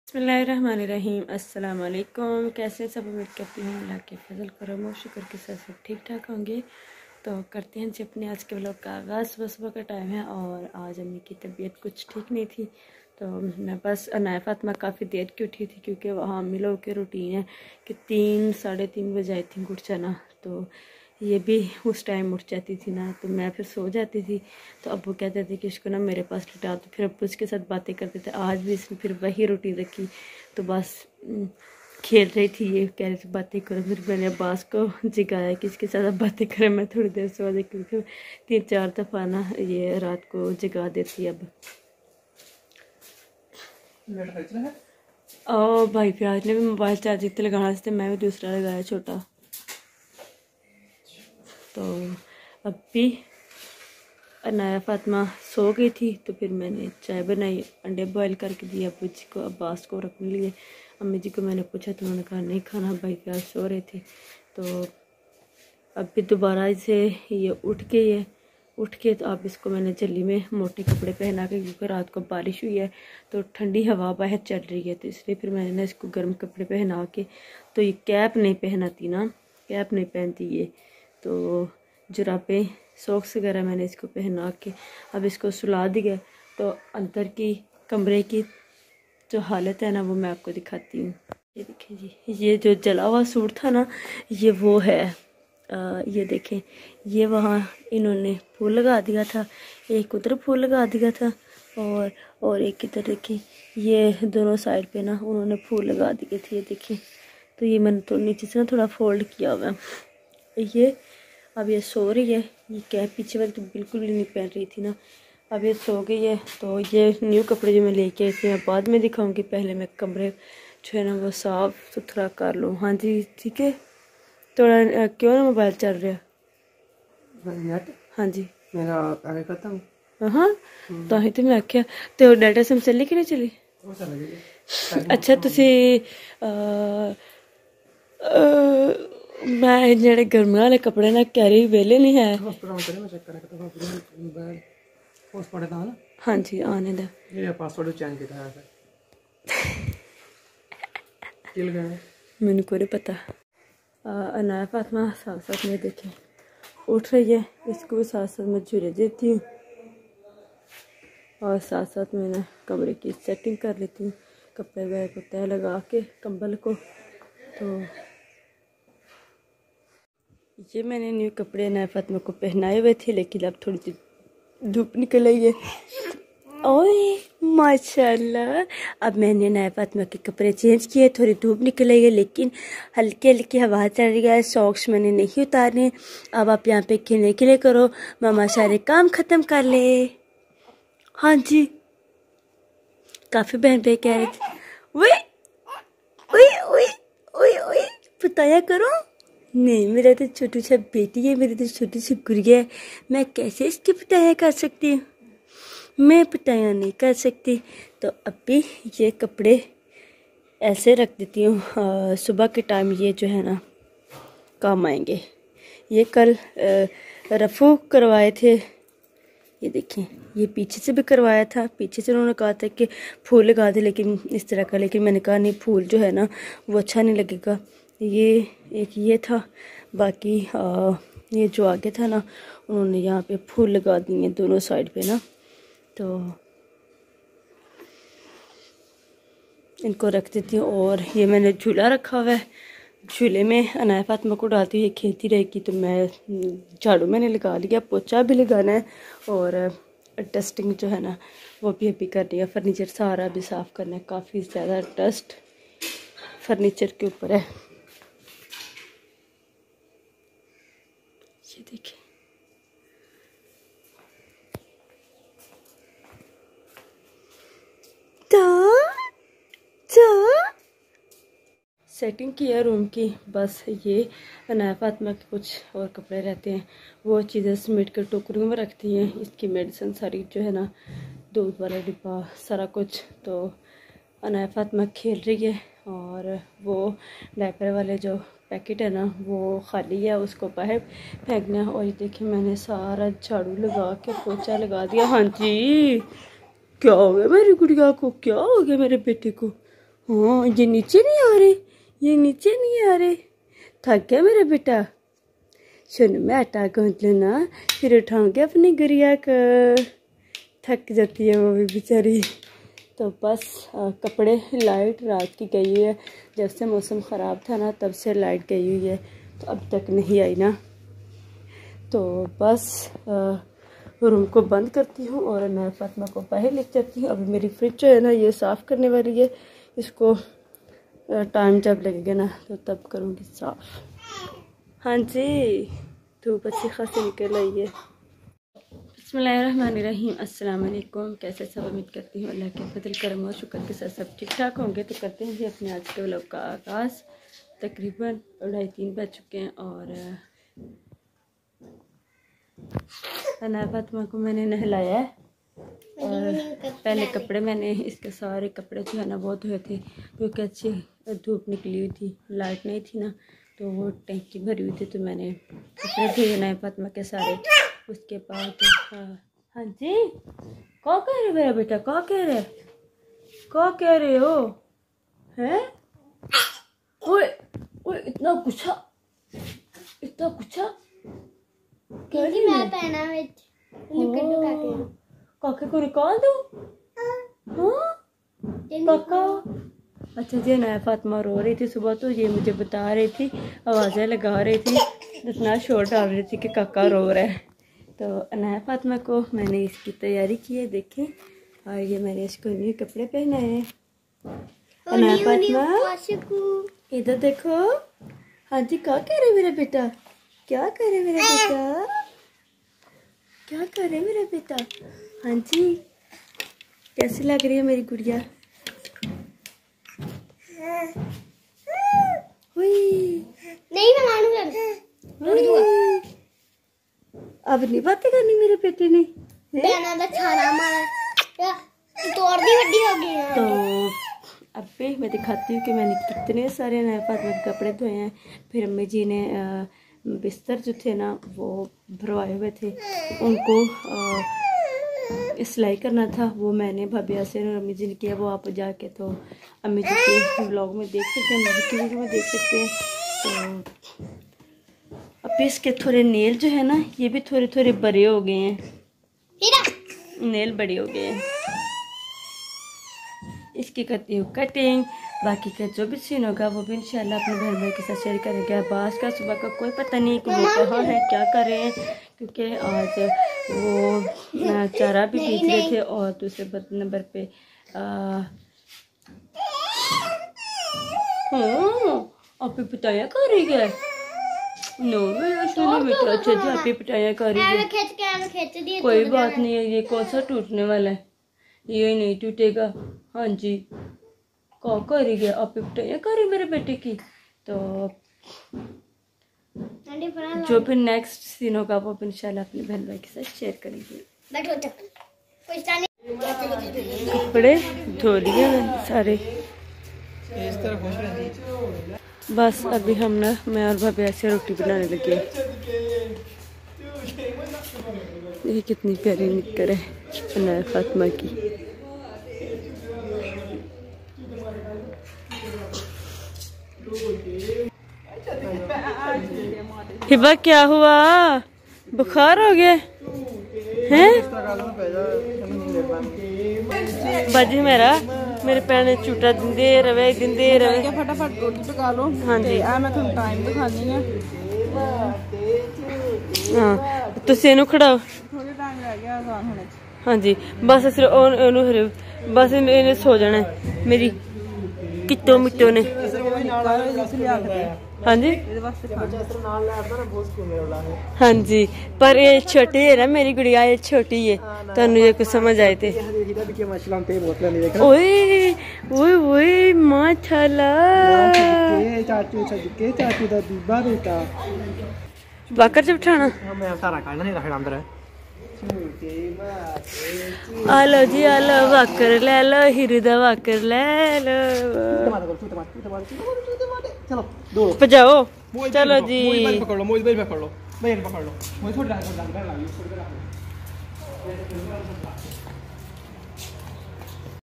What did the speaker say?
बिस्मिल्लाहिर्रहमानिर्रहीम। अस्सलाम वालेकुम। कैसे सब? उम्मीद करती हूँ अल्लाह के फजल करम और शुक्र के साथ सब ठीक ठाक होंगे। तो करते हैं जी अपने आज के व्लॉग का आगाज़। सुबह सुबह का टाइम है और आज अम्मी की तबीयत कुछ ठीक नहीं थी, तो मैं बस अनाया फातिमा काफ़ी देर की उठी थी क्योंकि वहाँ अम्मी लोगों की रूटीन है कि 3 साढ़े 3 बजे आई थी उठ जाना, तो ये भी उस टाइम उठ जाती थी ना, तो मैं फिर सो जाती थी। तो अब्बू कहते थे कि इसको ना मेरे पास लिटा, तो फिर अब्बू उसके साथ बातें करते थे। आज भी इसने फिर वही रूटीन रखी, तो बस खेल रही थी, ये कह रही थी बातें करो। फिर मैंने अब्बास को जगाया कि इसके साथ अब बातें करें, मैं थोड़ी देर सो जाए क्योंकि 3-4 दफ़ा ना ये रात को जगा देती है। अब और भाई प्याज ने भी मोबाइल चार्जिंग पे लगाना था, मैं भी दूसरा लगाया छोटा। तो अब भी अनाया फातिमा सो गई थी, तो फिर मैंने चाय बनाई, अंडे बॉयल करके दिए अब्बू जी को, अब्बास को रखने लिए। अम्मी जी को मैंने पूछा तो उन्होंने कहा नहीं खाना, भाई प्याज सो रहे थे। तो अब भी दोबारा से ये उठ के तो अब इसको मैंने जल्दी में मोटे कपड़े पहना के, क्योंकि रात को बारिश हुई है तो ठंडी हवा बाहर चल रही है, तो इसलिए फिर मैंने इसको गर्म कपड़े पहना के, तो ये कैप नहीं पहनाती ना, कैप नहीं पहनती ये, तो जुराबें सॉक्स वगैरह मैंने इसको पहना के अब इसको सुला दिया। तो अंदर की कमरे की जो हालत है ना वो मैं आपको दिखाती हूँ। ये देखिए जी, ये जो जला हुआ सूट था ना, ये वो है। ये देखें, ये वहाँ इन्होंने फूल लगा दिया था, एक उधर फूल लगा दिया था और एक इधर देखिए, ये दोनों साइड पे ना उन्होंने फूल लगा दिए थे। ये देखिए, तो ये मैंने तो नीचे से ना थोड़ा फोल्ड किया हुआ है। ये अब ये सो रही है, ये कैप पीछे वाली तो बिल्कुल भी नहीं पहन रही थी ना, अब ये सो गई है। तो ये न्यू कपड़े जो मैं लेके आई थी मैं बाद में दिखाऊंगी, पहले मैं कमरे जो है ना वो साफ़ सुथरा कर लूँ। हाँ जी ठीक है। थोड़ा क्यों ना मोबाइल चल रहा है? हाँ जी मेरा आगे खत्म। हाँ तो ही तो मैं आख्या, तो डाटा सिम चली कि नहीं चली? अच्छा तुसी मैं जेडे गर्मियां वाले कपड़े ना कैरी वेले नहीं है। हाँ जी आने दा ये पासवर्ड चेंज किया है मैंने को नहीं पता। अनाया फातिमा साथ साथ में देखें उठ रही है, इसको भी साथ साथ मैं झूले देती हूँ और साथ साथ में ना कमरे की सेटिंग कर लेती हूँ, कपड़े वगैरह को तय लगा के कंबल को। तो ये मैंने न्यू कपड़े अनाया फातिमा को पहनाए हुए थे, लेकिन अब थोड़ी सी धूप निकल आई है। ओए माशाल्लाह, अब मैंने अनाया फातिमा के कपड़े चेंज किए, थोड़ी धूप निकल आई है लेकिन हल्की हल्की हवा चल रही है। सॉक्स मैंने नहीं उतारने, अब आप यहाँ पे खिले खिले करो, मामा सारे काम ख़त्म कर ले। हाँ जी काफ़ी बहन पे कह रहे थे ओए ओए ओए ओए ओए बताया करो। नहीं मेरा तो छोटी सी बेटी है, मेरी तो छोटी सी गुड़िया है, मैं कैसे इसकी पिटाया कर सकती हूँ? मैं पिटाया नहीं कर सकती। तो अभी ये कपड़े ऐसे रख देती हूँ, सुबह के टाइम ये जो है ना काम आएंगे। ये कल रफ़ू करवाए थे, ये देखें, ये पीछे से भी करवाया था। पीछे से उन्होंने कहा था कि फूल लगा दे लेकिन इस तरह का, लेकिन मैंने कहा नहीं फूल जो है ना वो अच्छा नहीं लगेगा। ये एक ये था, बाकी ये जो आगे था ना उन्होंने यहाँ पे फूल लगा दिए दोनों साइड पे ना, तो इनको रख देती हूँ। और ये मैंने झूला रखा हुआ है, झूले में अनाया फातिमा को डालती हुई खेलती रहेगी, तो मैं झाड़ू मैंने लगा लिया, पोछा भी लगाना है और डस्टिंग जो है ना वो भी अभी करनी है। फर्नीचर सारा भी साफ़ करना है, काफ़ी ज़्यादा डस्ट फर्नीचर के ऊपर है। ये देखिए सेटिंग की है रूम की। बस ये अनाया फातिमा के कुछ और कपड़े रहते हैं, वो चीज़ें समेट कर टोकरियों में रखती हैं। इसकी मेडिसिन सारी जो है ना, दूध वाला डिब्बा सारा कुछ। तो अनाया फातिमा खेल रही है और वो डायपर वाले जो पैकेट है ना वो खाली है, उसको बाहर फेंकना है। और ये देखिए मैंने सारा झाड़ू लगा के पोछा लगा दिया। हाँ जी क्या हो गया मेरी गुड़िया को, क्या हो गया मेरे बेटे को? हाँ ये नीचे नहीं आ रहे, ये नीचे नहीं आ रहे। थक गया मेरा बेटा। सुन मैं आटा गूंथ लूँ ना, फिर उठाऊंगी अपनी गुड़िया को। थक जाती है वो भी बेचारी। तो बस कपड़े लाइट रात की गई हुई है, जब से मौसम ख़राब था ना तब से लाइट गई हुई है, तो अब तक नहीं आई ना। तो बस रूम को बंद करती हूँ और मैं फातिमा को बाहर ले जाती हूँ। अभी मेरी फ्रिज जो है ना ये साफ़ करने वाली है, इसको टाइम जब लगेगा ना तो तब करूँगी साफ़। हाँ जी, धूप अच्छी खासी निकल आई है। बिस्मिल्लाहिर्रहमानिर्रहीम, अस्सलाम वालेकुम। कैसे सब, उम्मीद करती हूँ अल्लाह के फजल करम और शुक्र के साथ सब ठीक ठाक होंगे। तो करते हैं जी अपने आज के व्लॉग का आगाज़। तकरीबन 2:30 बज चुके हैं और फातिमा को मैंने नहलाया है और पहले कपड़े मैंने इसके सारे कपड़े जो है ना वो धोए थे, क्योंकि अच्छी धूप निकली हुई थी, लाइट नहीं थी ना, तो वो टंकी भरी हुई थी, तो मैंने कपड़े धोए ना फातिमा के सारे। उसके बाद हाँ जी, क्या कह रहे मेरा बेटा, क्या कह रहे, क्या कह रहे हो हैं? ओए ओए इतना गुस्सा, इतना गुस्सा मैं पहना विच काके को निकाल दो। हाँ काका, अच्छा जी नया फातिमा रो रही थी सुबह, तो ये मुझे बता रही थी, आवाज़ें लगा रही थी, इतना शोर डाल रही थी कि काका रो रहा है। तो नया फातिमा को मैंने इसकी तैयारी की है, देखें, और ये मैंने इसको न्यू कपड़े पहनाए हैं। नया फातिमा इधर देखो। हाँ जी, क्या कह रहे मेरा बेटा, क्या कर रहे मेरा बेटा, क्या कर रहे मेरा बेटा? हाँ जी, कैसी लग रही है मेरी गुड़िया? नहीं मैं मानूंगा, अब नहीं बातें करनी मेरे बेटे ने, तोड़ दी वड्डी हो गई। तो अब भी मैं दिखाती हूँ कि मैंने कितने सारे नए फातिमा के कपड़े धोए हैं। फिर अम्मी जी ने बिस्तर जो थे ना वो भरवाए हुए थे, उनको सिलाई करना था, वो मैंने भाभी यासिन और अम्मी जी ने किया। वो आप जाके तो अम्मी जी के व्लॉग में देख सकते हैं, अम्मी जी के वीडियो में देख सकते हैं। तो अब इसके थोड़े नेल जो है ना ये भी थोड़े थोड़े बड़े हो गए हैं, नेल बड़े हो गए हैं। इसकी करती हूँ कटिंग, बाकी का जो भी सीन होगा वो भी इंशाल्लाह अपने बहन भाई के साथ शेयर करेंगे। अब्बास का सुबह का कोई पता नहीं कि वो कहाँ है, क्या कर रहे हैं, क्योंकि आज वो चारा भी बेच रहे थे और दूसरे नंबर पे आप पिटाया कर रही है। नो बेटा, अच्छा जी आप पिटाया कर रही है, कोई बात नहीं है, ये कौन सा टूटने वाला है, ये नहीं टूटेगा। हाँ जी, क्या करेगी आप पिटाइयाँ करी मेरे बेटे की। तो जो भी नेक्स्ट सीन होगा वो इंशाल्लाह अपने बहन भाई के साथ शेयर करेंगे। कपड़े धो लिए सारे, बस अभी हम ना मैं और भाभी ऐसे रोटी बनाने लगे। ये कितनी प्यारी निक्कर है नया फातिमा की। हिबा क्या हुआ, बुखार हो गया हैं? बाजी मेरे पैर झूठा दिंदे रवे फटाफट रोटी पका लो। हाँ जी, मैं थोड़ा टाइम दिखानी है। हाँ तुसी इनू खड़ाओ, थोड़ा टाइम रह गया आसान होने च। हाँ जी, बस सिर्फ बस इन्हें सो जाना है मेरी कितो मिट्टो ने। हाँ जी हाँ जी, पर ये छोटी है ना मेरी गुड़िया, ये छोटी है, तो ये कुछ समझ आए थे। ओए ओए ओए माशाल्लाह, बाकर जब उठाना आलो जी आलो, वाकर ले लो, हीरू दा वाकर ले लो, पजाओ चलो जी। पकड़ लो